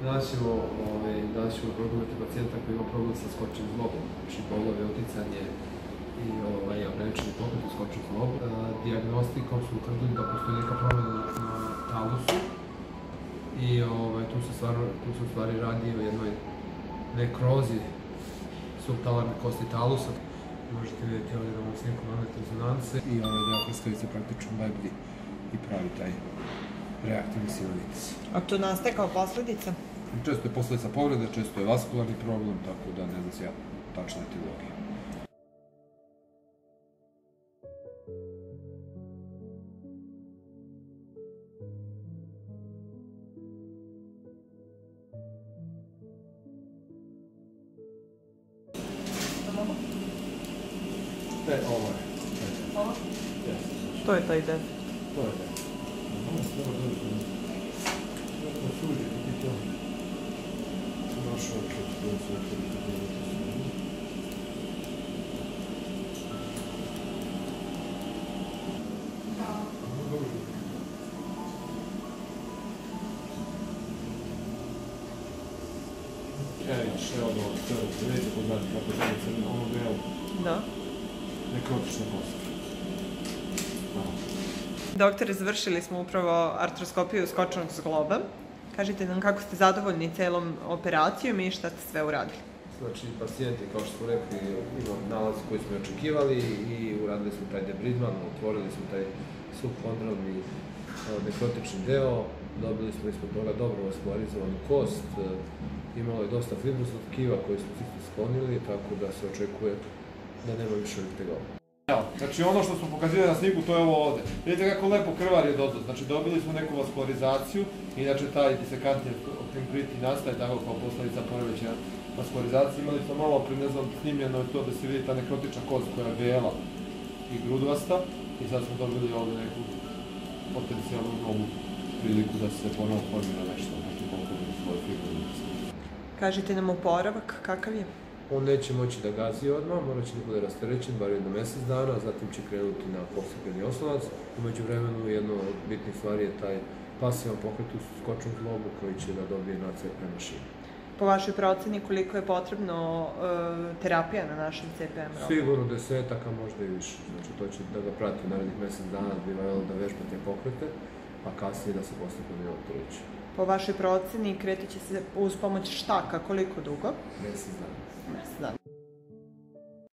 Danas ćemo progledati pacijenta koji ima problem sa skočnim zglobom, znači bolove, oticanje i ograničeni pokret u skočnom zglobu. Dijagnostikom su utvrdili da postoji neka promjena na talusu i tu se u stvari radi o jednoj nekrozi subtalarne kosti talusa. Možete vidjeti ovdje na ovom snimku magnetne rezonance i deo pljeskavice praktično lebdi i pravi taj reaktivni silonitis. A to nastaje kao posljedica? Često je posljedica povrede, često je vaskularni problem, tako da ne znam se ja tačna etiologija. Ovo je. Ovo? To je taj defekt? To je defekt. Ovo je sve dobro. Ovo suđe, kako je to? Našao čet, to je sve to. Evo vidite poznati kako je to crno, ono belo. Da. Nekrotična kost. Doktore, završili smo upravo artroskopiju skočnog zgloba. Kažite nam kako ste zadovoljni celom operacijom i šta ste sve uradili. Znači, pacijent je, kao što smo rekli, ima nalaz koji smo očekivali i uradili smo taj debridman, otvorili smo taj subhondralni nekrotični deo, dobili smo ispod toga dobro vaskularizovanu kost, imalo je dosta fibroznog tkiva koje smo sklonili, tako da se očekuje da nema više ovih tegova. Znači ono što smo pokazali na snimku, to je ovo ovde. Vidite kako lepo krvar je dozad, znači dobili smo neku vaskularizaciju, inače taj disekantni opinkrit nastaje tako kao posljedica poremećaja vaskularizacije. Imali smo malo snimljeno je to da se vidi ta nekrotična kost koja je bela i grudvasta i sad smo dobili ovde neku potencijalnu novu priliku da se ponovo formira nešto, znači koliko bi svoje fibroznice. Kažite nam oporavak, kakav je? On neće moći da gazi odmah, morat će da bude rasterećen bar jedno mesec dana, zatim će krenuti na postepeni oslonac. Umeđu vremenu jedna od bitnih stvari je taj pasivan pokret u skočnom zglobu koji će da dobije na CPM mašini. Po vašoj proceni koliko je potrebno terapija na našem CPM robu? Sigurno desetaka, možda i više. Znači to će da ga prati u narednih mesec dana, da vežba te pokrete, a kasnije da se postepeno optereći. Po vašoj proceni kretat će se uz pomoć štaka koliko dugo? Mesec dana.